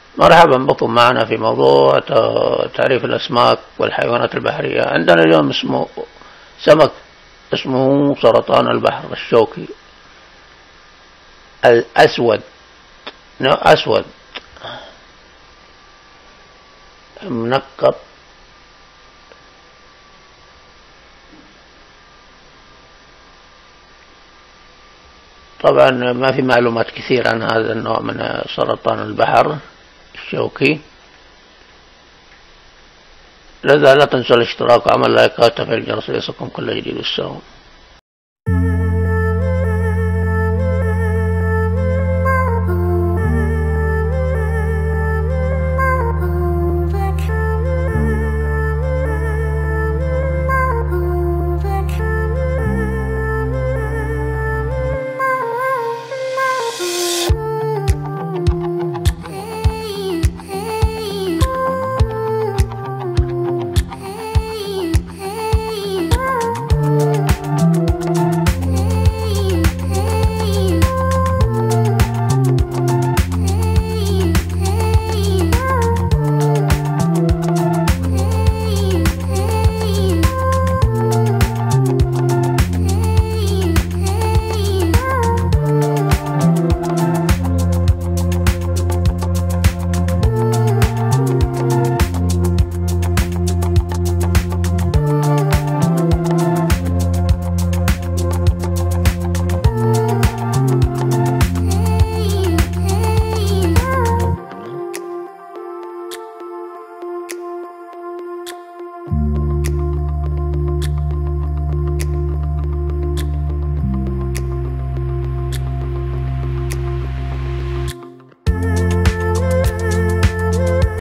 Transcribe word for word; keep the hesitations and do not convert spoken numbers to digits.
مرحبا بكم معنا في موضوع تعريف الأسماك والحيوانات البحرية. عندنا اليوم اسمه سمك اسمه سرطان البحر الشوكي الأسود، نوع أسود منقط، طبعا ما في معلومات كثير عن هذا النوع من سرطان البحر الشوكي. لذا لا تنسوا الاشتراك وعمل لايكات وتفعيل الجرس ليصلكم كل جديد. والسلام.